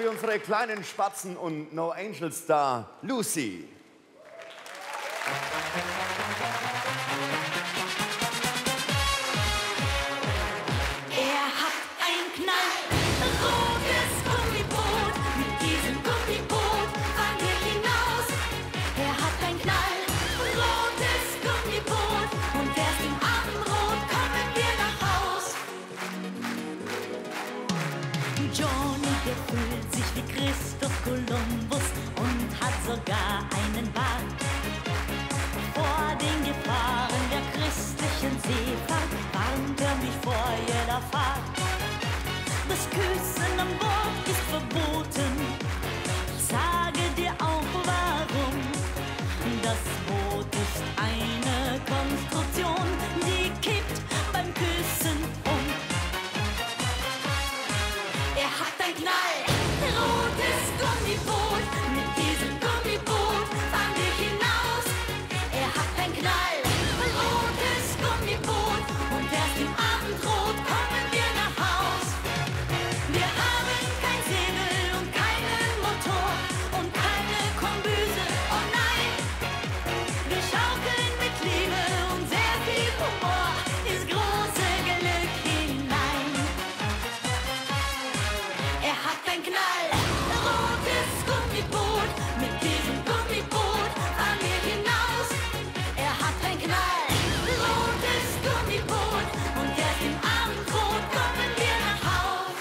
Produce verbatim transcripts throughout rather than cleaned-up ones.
wie unsere kleinen Spatzen und No Angel Star Lucy. Er hat ein knallrotes Gummiboot. Mit diesem Gummiboot fahren wir hinaus. Er hat ein knallrotes Gummiboot. Und erst im Abendrot kommen wir nach Haus. Johnny, der fühlt sich wie Christoph Kolumbus und hat sogar einen Bart. Vor den Gefahren der christlichen Seefahrt warnt er mich vor jeder Fahrt. Das Küssen an Bord ist verboten, sage dir auch warum. Das Boot ist eine Konstruktion, die kippt beim Küssen um. Er hat ein knallrotes Gummiboot, mit diesem Gummiboot fahren wir hinaus. Er hat ein knallrotes Gummiboot und erst im Abendrot kommen wir nach Haus. Wir haben kein Segel und keinen Motor und keine Kombüse, oh nein. Wir schaukeln mit Liebe und sehr viel Humor ins große Glück hinein. Er hat ein knallrotes Gummiboot, mit diesem Gummiboot fahren wir hinaus. Er hat ein knallrotes Gummiboot und erst im Abendrot kommen wir nach Haus.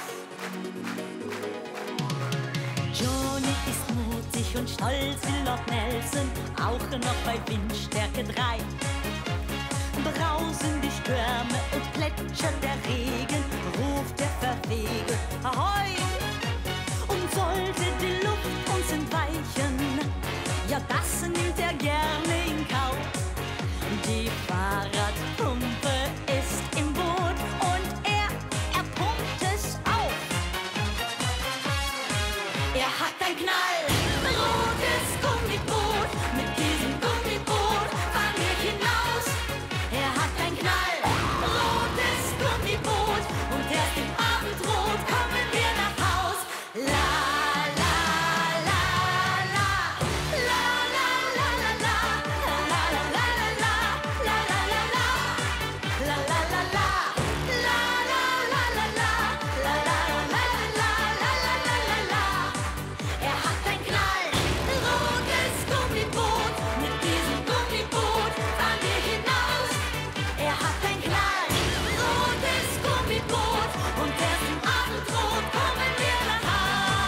Johnny ist mutig und stolz wie Lord Nelson, auch noch bei Windstärke drei. Brausen die Stürme und plätschert der Regen, ruft der Verwege Ahoi! Und sollte die Luft uns entweichen, ja das nimmt er gerne in Kauf. Die Fahrradpumpe ist im Boot und er, er pumpt es auf. Er hat ein knallrotes Gummiboot, mit diesem Gummiboot fahren wir hinaus. Er hat ein knallrotes Gummiboot und erst im Abendrot kommen wir nach Haus. La la la la, la la la la la, la la la la la, la la la la, la la la la, la la la la la, la la la la la, la la la. Er hat ein knallrotes Gummiboot, mit diesem Gummiboot fahren wir hinaus. Er hat ein knallrotes Gummiboot und erst im Abendrot kommen wir nach Haus.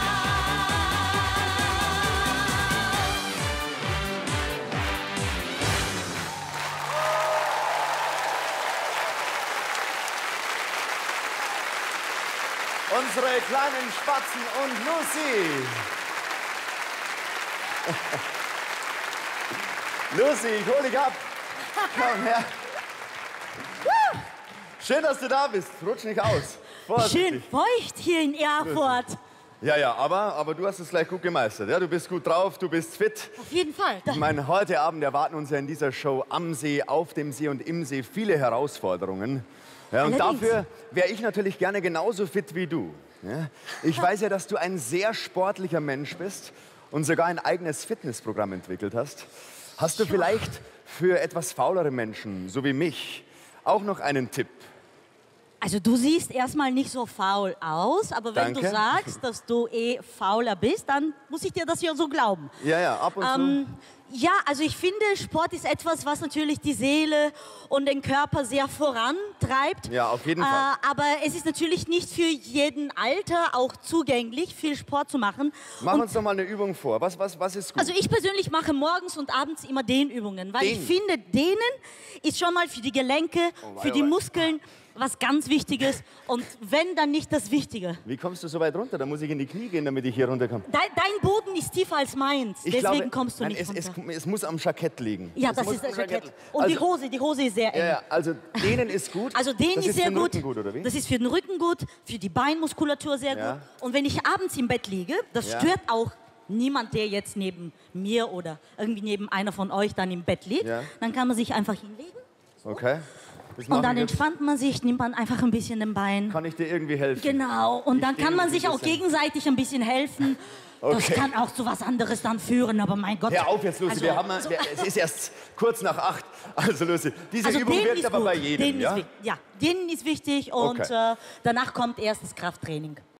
Unsere kleinen Spatzen und Lucy. Lucy, ich hol dich ab. Komm her. Schön, dass du da bist. Rutsch nicht aus. Vorsichtig. Schön feucht hier in Erfurt. Ja, ja, aber, aber du hast es gleich gut gemeistert. Ja? Du bist gut drauf, du bist fit. Auf jeden Fall. Ich meine, heute Abend erwarten uns ja in dieser Show am See, auf dem See und im See viele Herausforderungen. Ja, und Allerdings. dafür wäre ich natürlich gerne genauso fit wie du. Ja? Ich weiß ja, dass du ein sehr sportlicher Mensch bist und sogar ein eigenes Fitnessprogramm entwickelt hast. Hast du vielleicht für etwas faulere Menschen, so wie mich, auch noch einen Tipp? Also du siehst erstmal nicht so faul aus, aber wenn Danke. du sagst, dass du eh fauler bist, dann muss ich dir das ja so glauben. Ja, ja, ab und Ähm, ja, also ich finde, Sport ist etwas, was natürlich die Seele und den Körper sehr vorantreibt. Ja, auf jeden Fall. Äh, aber es ist natürlich nicht für jeden Alter auch zugänglich, viel Sport zu machen. zu. Mach Und uns doch mal eine Übung vor. Was, was, was ist gut? also ich persönlich mache morgens und abends immer Dehnübungen, weil ich Dehnen? finde, Dehnen ist schon mal für die Gelenke, Oh, wei, für oh, die wei. Muskeln was ganz Wichtiges. Und wenn, dann nicht das Wichtige. Wie kommst du so weit runter? Da muss ich in die Knie gehen, damit ich hier runterkomme. Dein, dein Boden ist tiefer als meins, Ich deswegen glaube, kommst du nein, nicht es, es, runter. es muss am Jackett liegen. Ja, Es das muss ist das am Jackett. Und Also, die Hose, die Hose ist sehr eng. Ja, ja, also dehnen ist gut. Also den das ist, ist sehr für den gut. Rücken gut, oder wie? Das ist für den Rücken gut, für die Beinmuskulatur sehr Ja. gut. Und wenn ich abends im Bett liege, das Ja. stört auch niemand, der jetzt neben mir oder irgendwie neben einer von euch dann im Bett liegt, Ja. dann kann man sich einfach hinlegen. Okay. Das machen Und dann wir jetzt. entspannt man sich, nimmt man einfach ein bisschen den Bein. Kann ich dir irgendwie helfen? Genau, und Ich dann kann dehne man mich sich ein auch bisschen. gegenseitig ein bisschen helfen. Okay. Das kann auch zu was anderes dann führen, aber mein Gott. Hör auf jetzt, Lucy, Also, wir haben, so- wir, es ist erst kurz nach acht. Also Lucy, diese Also Übung dehnen wirkt ist aber gut. bei jedem, Dehnen ja? ist wichtig. Ja, dehnen ist wichtig und Okay. äh, danach kommt erst das Krafttraining.